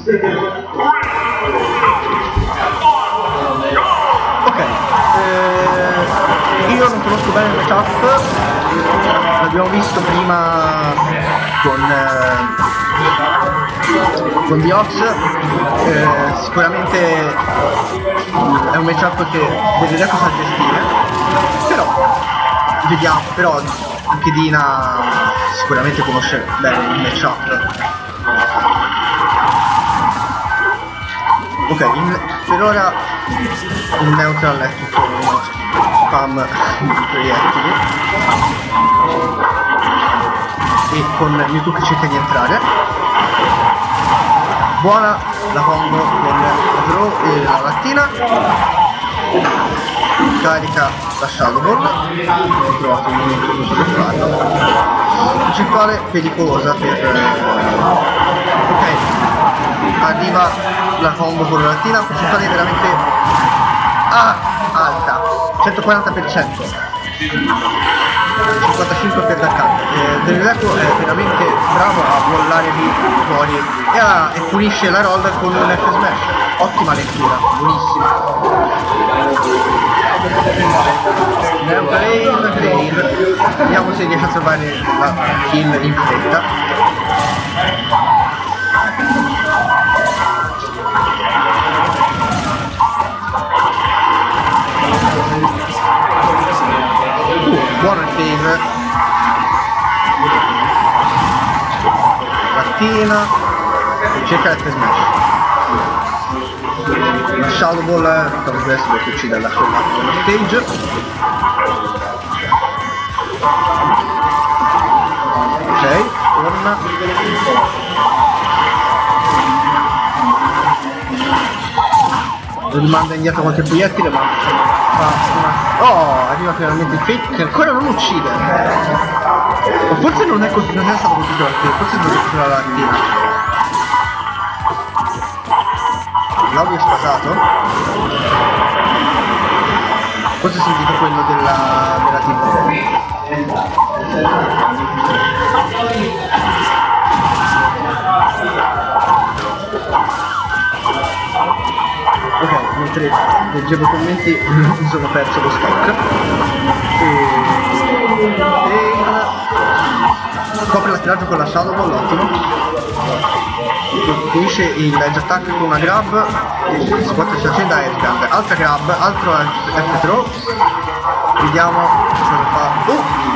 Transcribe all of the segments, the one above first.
Ok, io non conosco bene il matchup, l'abbiamo visto prima con Diox, sicuramente è un matchup che deve vedere cosa gestire, però vediamo, però anche Dina sicuramente conosce bene il matchup. Ok, per ora il neutral è tutto uno spam di proiettili e con Mewtwo che cerca di entrare. Buona la combo con la throw e la lattina, carica la Shadow Ball, ho trovato un momento giusto per farlo, principale pericolosa per... ok, arriva la combo con la lattina, percentuale veramente alta, 140%, 55 per l'attacco. Dell'Eco è veramente bravo a vollare lì fuori e pulisce la roll con un F smash, ottima lettura, buonissima. Drain, vediamo se riesce a trovare la kill in fretta. Buono il save, lattina, cerca il smash, la Shadow Ball potrebbe essere che uccide la sua dello stage. Ok, torna, rimanda indietro qualche proiettile ma fa una... oh, arriva finalmente il fake che ancora non uccide, o forse non è stato colpito dal fake, forse non è colpito dalla lattina. L'audio è spasato, forse ho sentito quello della TV. Ok, mentre leggevo i commenti mi sono perso lo stock. Copre l'attiraggio con la Shadow Ball, ottimo. Finisce il edge attack con una grab e si porta la situazione da edgeguard. Altra grab, altro F throw. Vediamo cosa fa.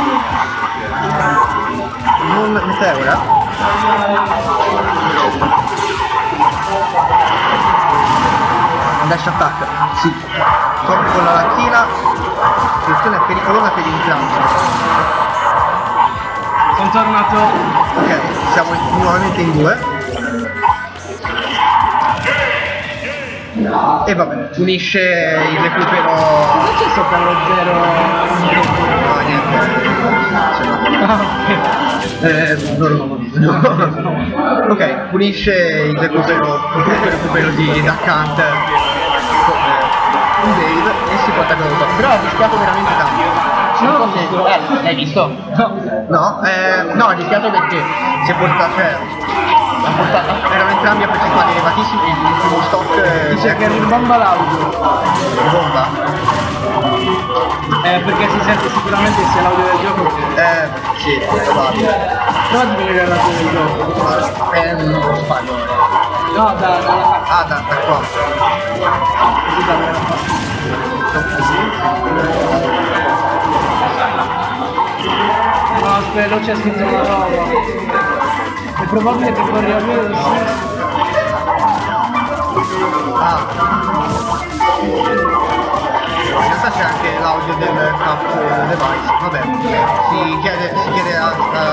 Non meteora. Dash attack, sì, copre con la lattina, la situazione è pericolosa per entrambi. Sono tornato. Ok, siamo nuovamente in due. E vabbè, punisce il recupero. Cosa c'è sopra lo 0? No, niente. No. Ok, punisce il recupero di Duck Hunt un Dave e si porta a cosa. Però ha rischiato veramente tanto. L'hai visto? No, ha rischiato perché si è portato, cioè, erano entrambi a percentuali elevatissimi, il primo stock dice che rimbomba l'audio. Bomba? Perché si sente sicuramente sia l'audio del gioco che... sì, è probabile. Prova di venire l'audio del gioco. Non lo sbaglio. No, da qua. Così da me la fa. No, aspetta, c'è scritto una roba. È probabile che corri a lui. In realtà c'è anche l'audio del cap device, vabbè, si chiede a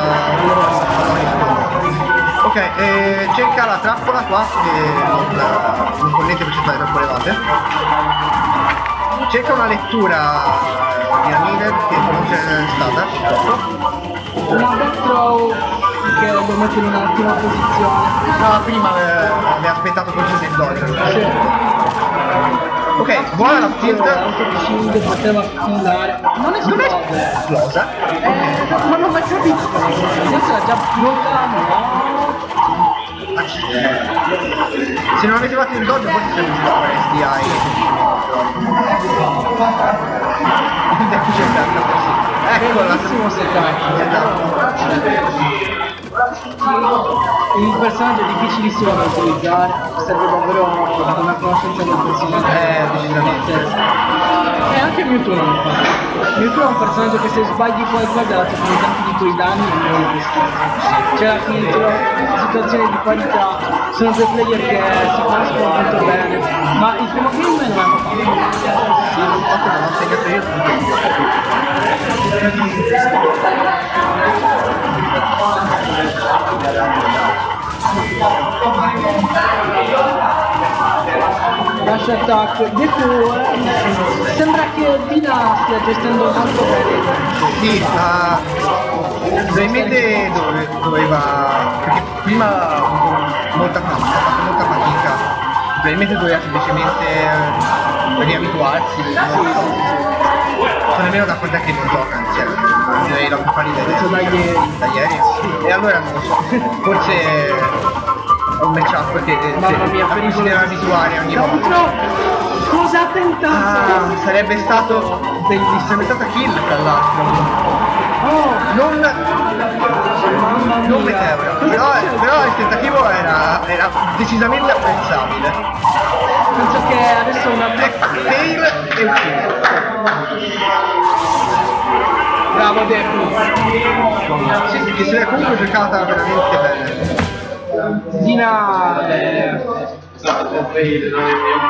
ok, cerca la trappola qua, che non connette percentuale trappole elevate. Cerca una lettura di Anile che non c'è stata, purtroppo. Una back throw che lo mette in un'ottima posizione. No, prima mi ha aspettato questo del dodge. Sì. Ok, buona la tilt. Shield poteva andare. Non è esplosa. Ma non l'ho capito. Adesso l'ha già bloccata. Se non avete fatto il dodge forse siamo riusciti a fare SDI. Eccola, bellissimo settaggio. Il personaggio è difficilissimo da utilizzare, serve davvero una conoscenza del personaggio. Decisamente. E anche Mewtwo non lo fa. Mewtwo è un personaggio che se sbagli qualcosa ti fanno tanti di tuoi danni e non lo riesci. Cioè alla fine situazioni di parità, sono due player che si conoscono molto bene, ma il primo game non hanno fatto. Sì, infatti non ho segnato io. Dash attack, Deku, sembra che Dina stia gestendo molto bene. Sì, probabilmente doveva, perché prima ha avuto molta fatica, probabilmente doveva semplicemente riabituarsi, sono nemmeno da quant'è che non giocano, cioè, direi la compagnia Da ieri. e allora non lo so, forse è un matchup che Mamma mia, a cui si deve abituare ogni volta. Cosa ha tentato? Sarebbe stato bellissimo, sarebbe stata kill tra l'altro. Oh, Non mamma mia. meteora, però il tentativo era decisamente apprezzabile. Penso che adesso una Fail e ucciso. bravo Deku. Sì, che se l'è comunque giocata veramente bene. Dina